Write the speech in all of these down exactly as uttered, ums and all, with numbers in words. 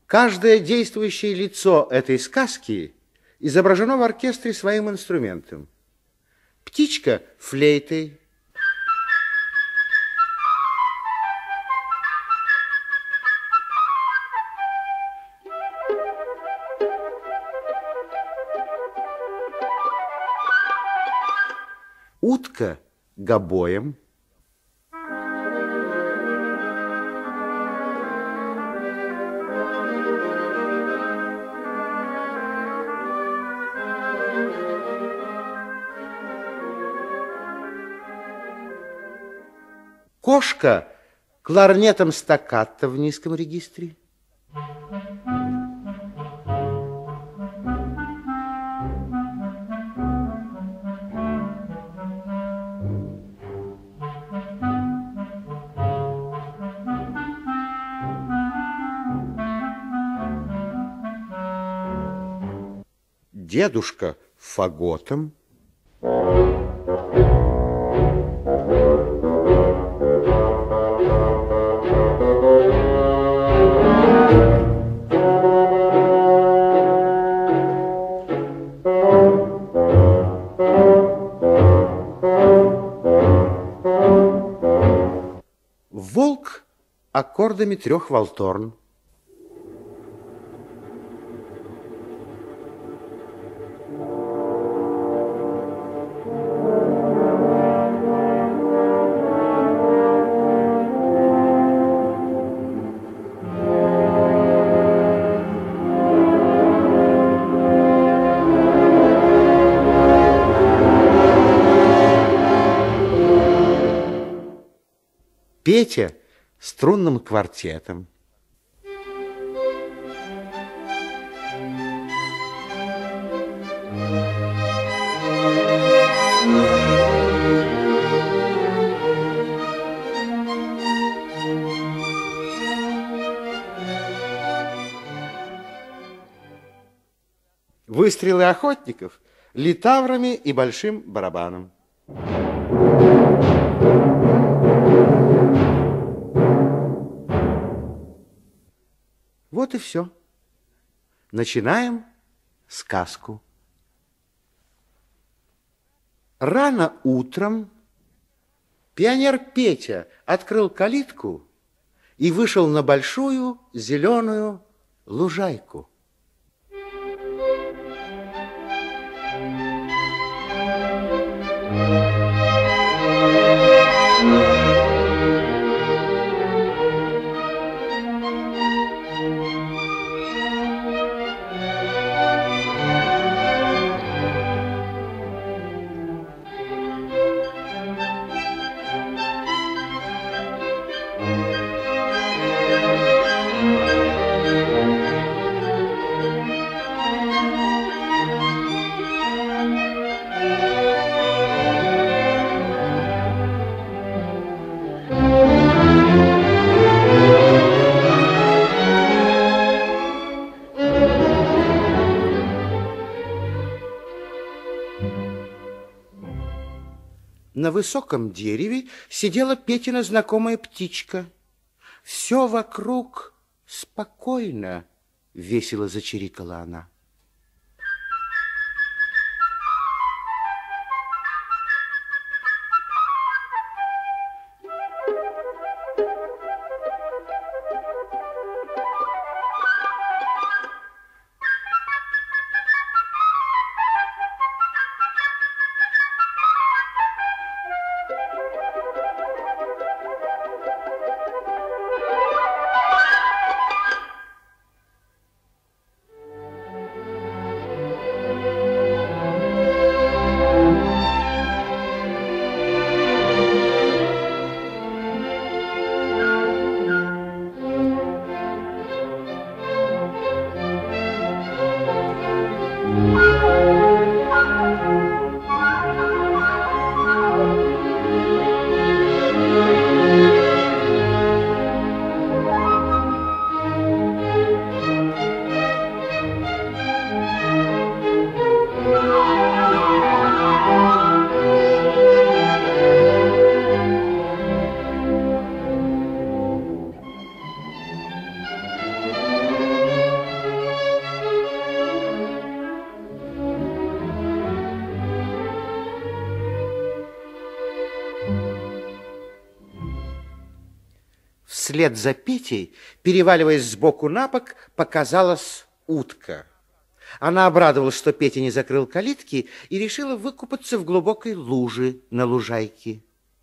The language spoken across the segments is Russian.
Каждое действующее лицо этой сказки изображено в оркестре своим инструментом. Птичка флейтой, утка гобоем, кошка кларнетом стаккато в низком регистре, дедушка фаготом, волк аккордами трех валторн. Петя струнным квартетом. Выстрелы охотников литаврами и большим барабаном. Вот и все. Начинаем сказку. Рано утром пионер Петя открыл калитку и вышел на большую зеленую лужайку. На высоком дереве сидела Петина знакомая птичка. Все вокруг спокойно, весело зачирикала она. вслед за Петей, переваливаясь сбоку на бок, показалась утка. Она обрадовалась, что Петя не закрыл калитки, и решила выкупаться в глубокой луже на лужайке.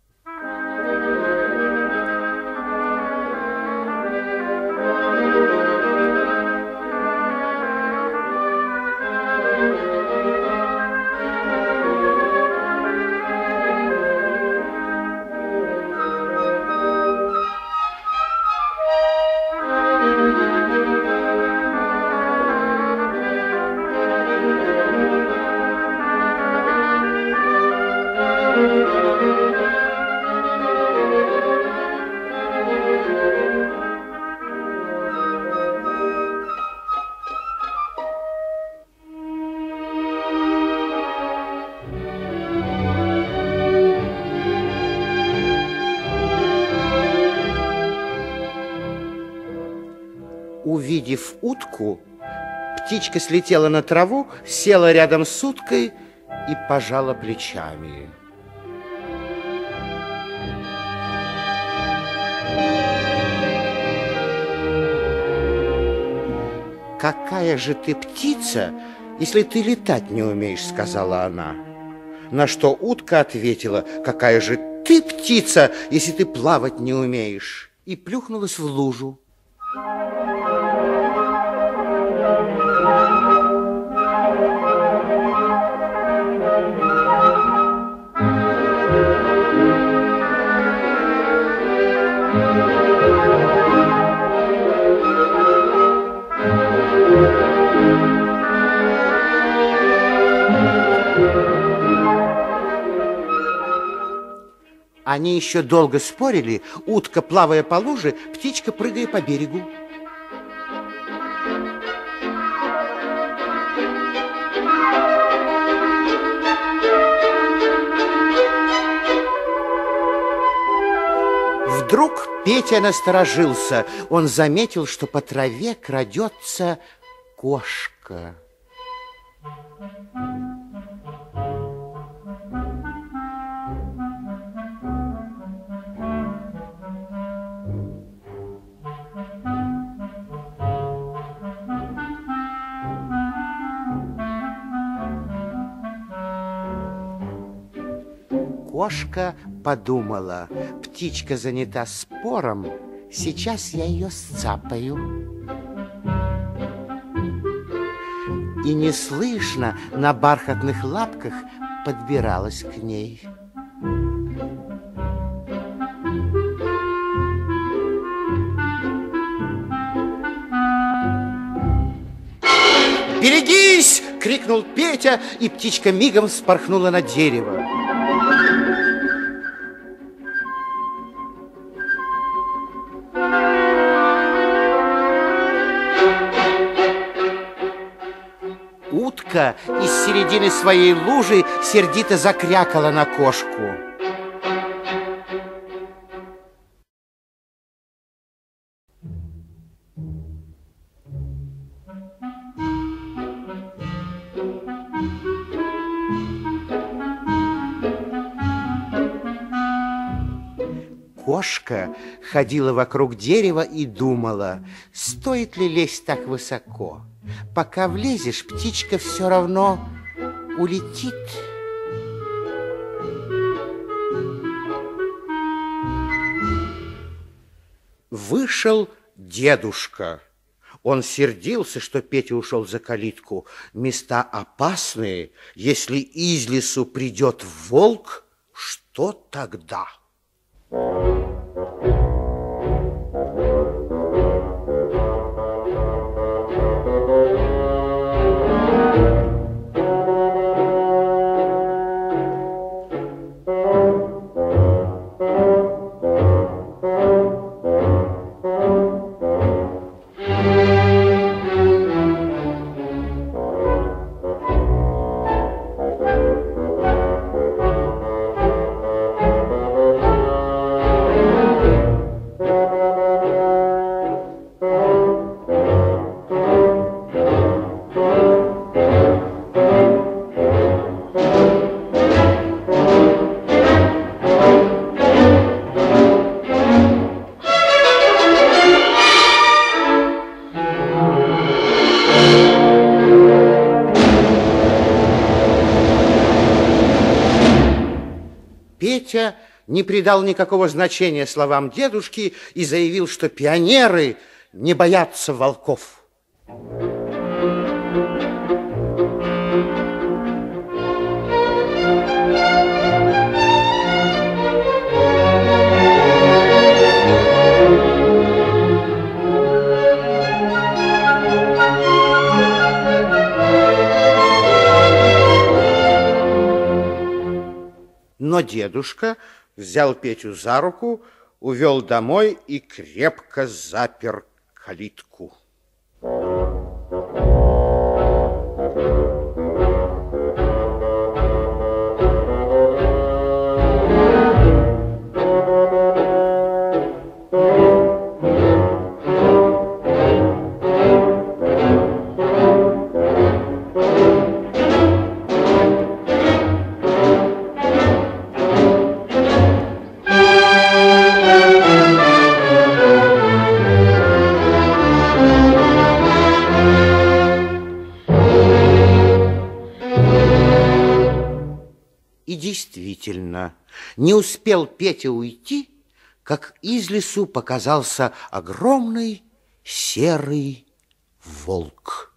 Увидев утку, птичка слетела на траву, села рядом с уткой и пожала плечами. «Какая же ты птица, если ты летать не умеешь?» — сказала она. На что утка ответила: «Какая же ты птица, если ты плавать не умеешь?» и плюхнулась в лужу. Они еще долго спорили, утка плавая по луже, птичка прыгая по берегу. Вдруг Петя насторожился. Он заметил, что по траве крадется кошка. Кошка подумала: птичка занята спором, сейчас я ее сцапаю. И неслышно на бархатных лапках подбиралась к ней. «Берегись!» — крикнул Петя, и птичка мигом вспорхнула на дерево. Утка из середины своей лужи сердито закрякала на кошку. Кошка ходила вокруг дерева и думала, стоит ли лезть так высоко. Пока влезешь, птичка все равно улетит. Вышел дедушка. Он сердился, что Петя ушел за калитку. Места опасные. Если из лесу придет волк, что тогда? Петя не придал никакого значения словам дедушки и заявил, что пионеры не боятся волков. Но дедушка взял Петю за руку, увел домой и крепко запер калитку. И действительно, не успел Петя уйти, как из лесу показался огромный серый волк.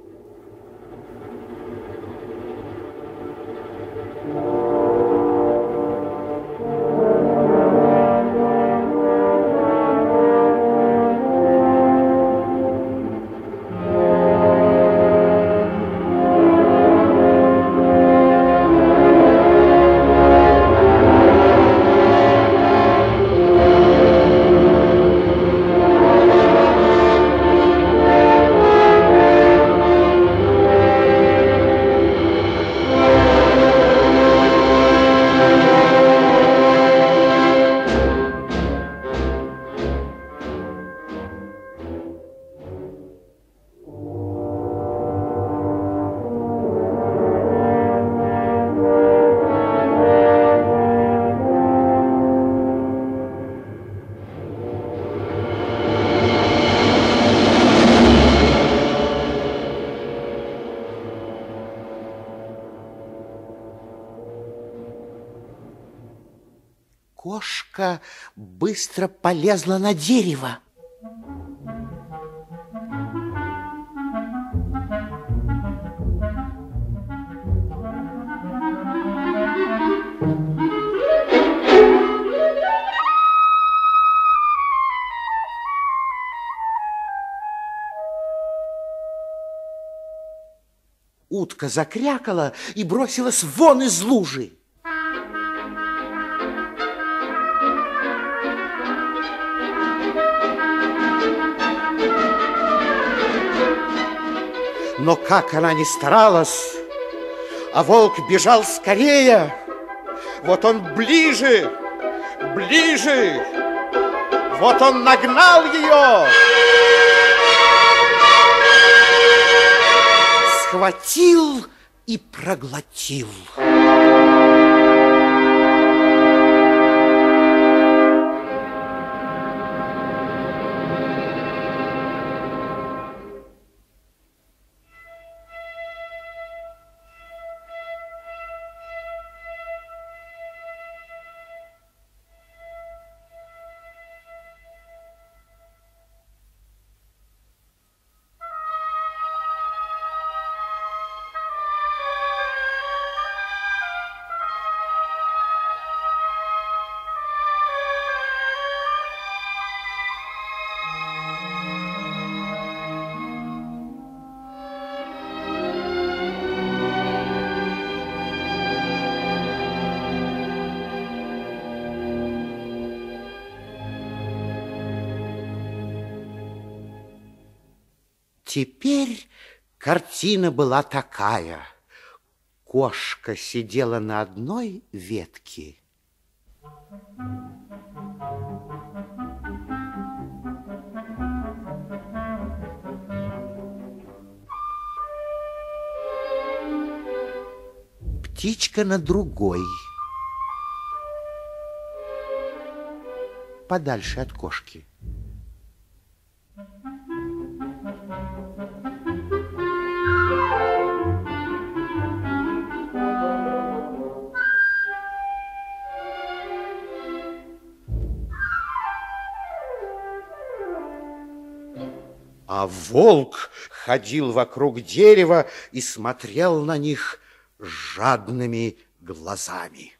Кошка быстро полезла на дерево. Утка закрякала и бросилась вон из лужи. Но как она ни старалась, а волк бежал скорее. Вот он ближе, ближе. Вот он нагнал ее. Схватил и проглотил. Теперь картина была такая. Кошка сидела на одной ветке. Птичка на другой. Подальше от кошки. А волк ходил вокруг дерева и смотрел на них жадными глазами.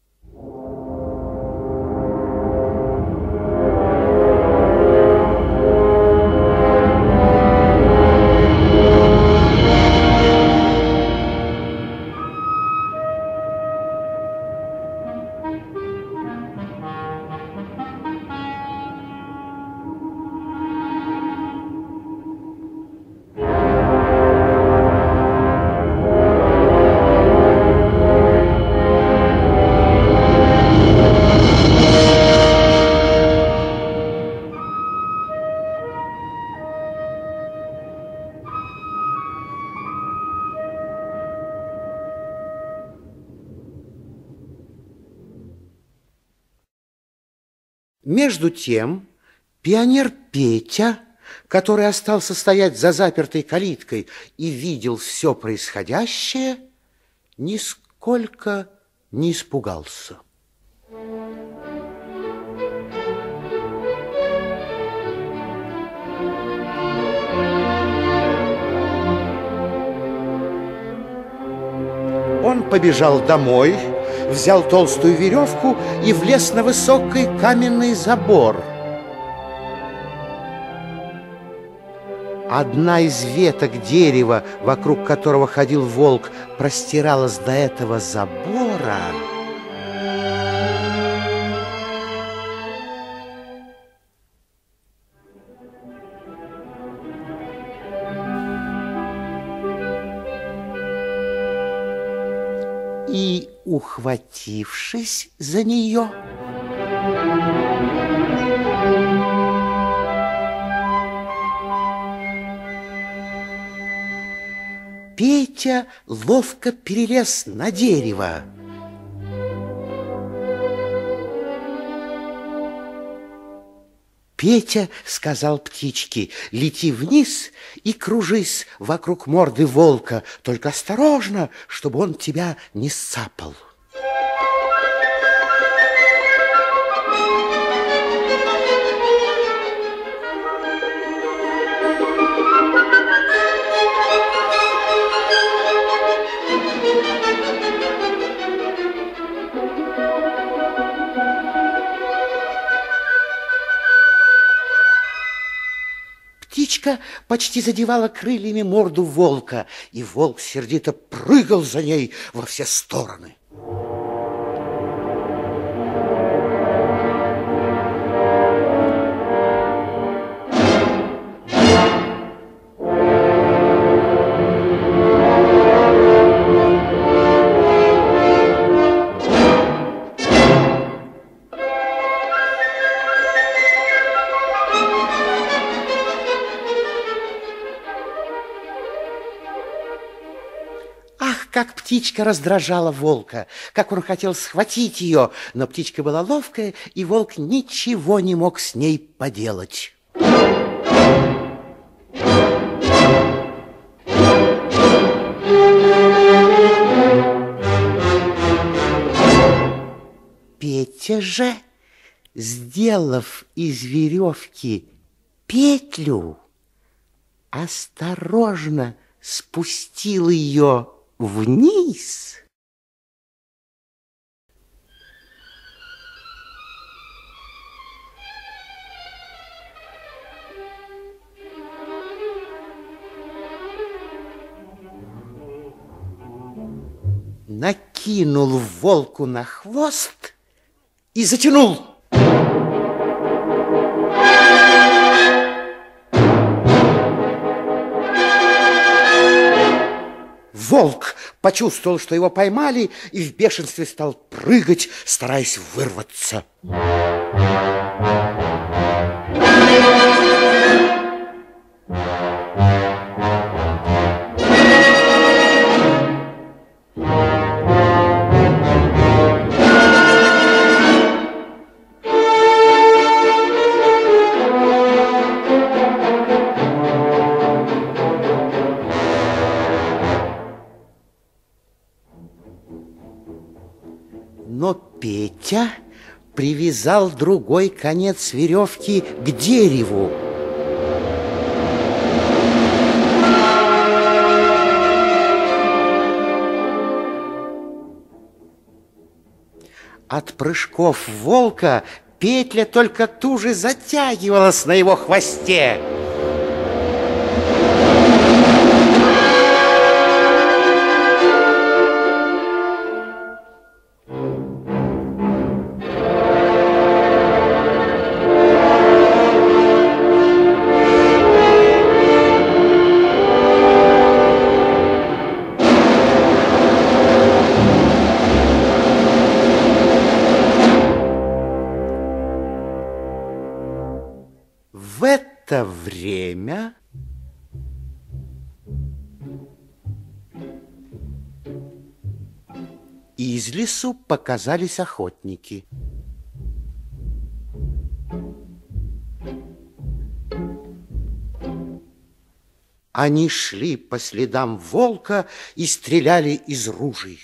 Между тем пионер Петя, который остался стоять за запертой калиткой и видел все происходящее, нисколько не испугался. Он побежал домой, взял толстую веревку и влез на высокий каменный забор. Одна из веток дерева, вокруг которого ходил волк, простиралась до этого забора. И, ухватившись за нее, Петя ловко перелез на дерево. Петя сказал птичке: лети вниз и кружись вокруг морды волка, только осторожно, чтобы он тебя не сцапал. Птичка почти задевала крыльями морду волка, и волк сердито прыгал за ней во все стороны. Как птичка раздражала волка, как он хотел схватить ее, но птичка была ловкая, и волк ничего не мог с ней поделать. Петя же, сделав из веревки петлю, осторожно спустил ее вниз. Накинул волку на хвост и затянул. Волк почувствовал, что его поймали, и в бешенстве стал прыгать, стараясь вырваться. Но Петя привязал другой конец веревки к дереву. От прыжков волка петля только туже затягивалась на его хвосте. В это время из лесу показались охотники. Они шли по следам волка и стреляли из ружей.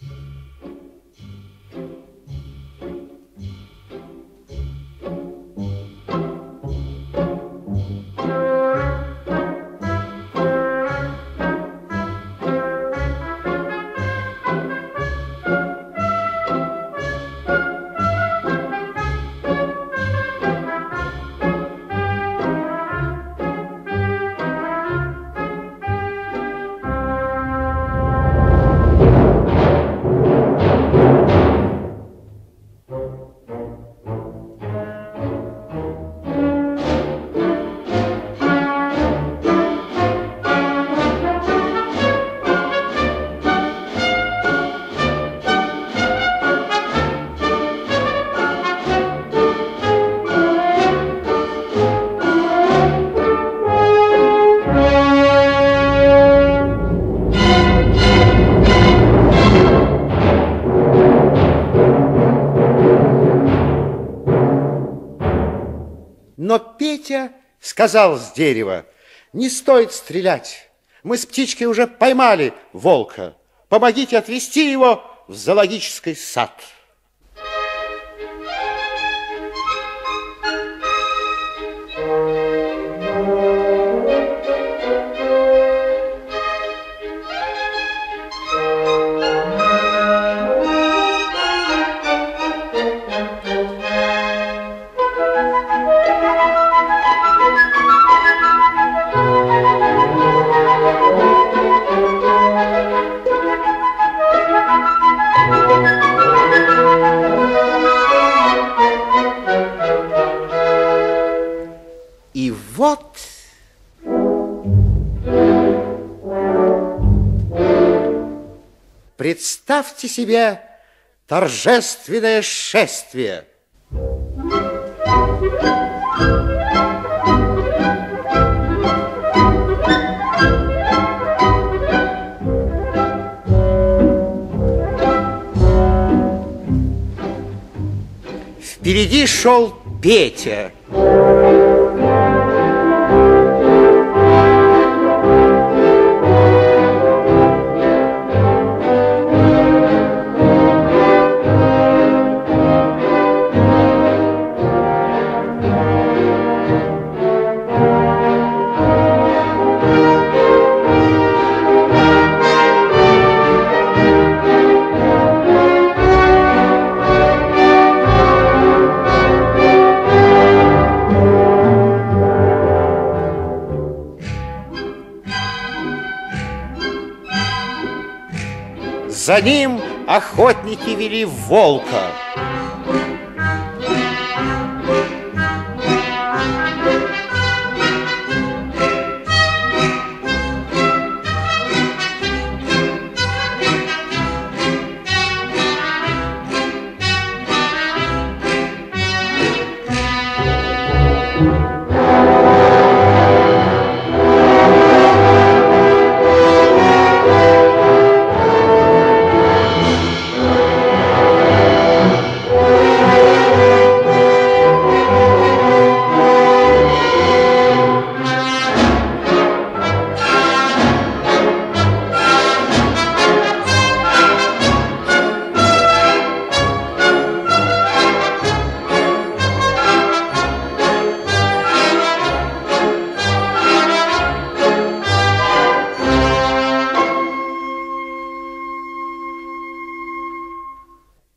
Но Петя сказал с дерева: не стоит стрелять. Мы с птичкой уже поймали волка. Помогите отвезти его в зоологический сад. И вот представьте себе торжественное шествие. Впереди шел Петя. За ним охотники вели волка.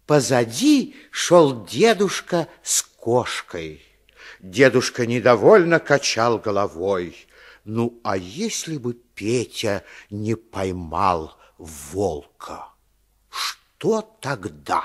Позади шел дедушка с кошкой. Дедушка недовольно качал головой. Ну, а если бы Петя не поймал волка, что тогда?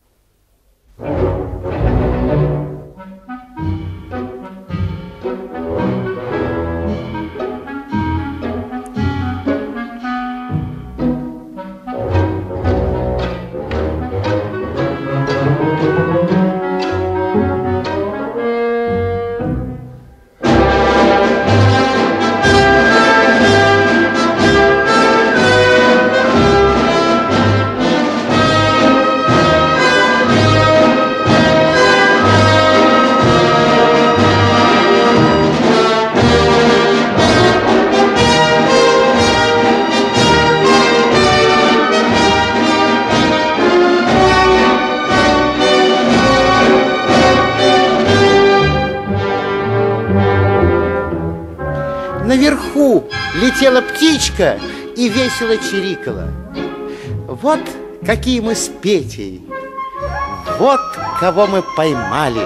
Наверху летела птичка и весело чирикала. Вот какие мы с Петей. Вот кого мы поймали.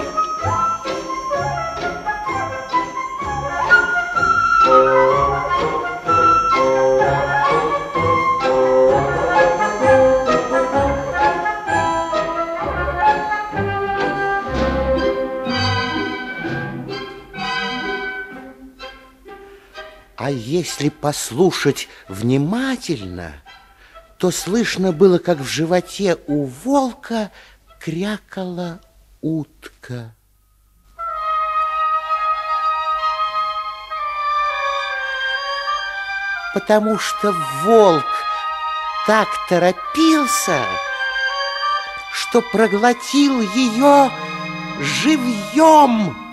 А если послушать внимательно, то слышно было, как в животе у волка крякала утка. Потому что волк так торопился, что проглотил ее живьем.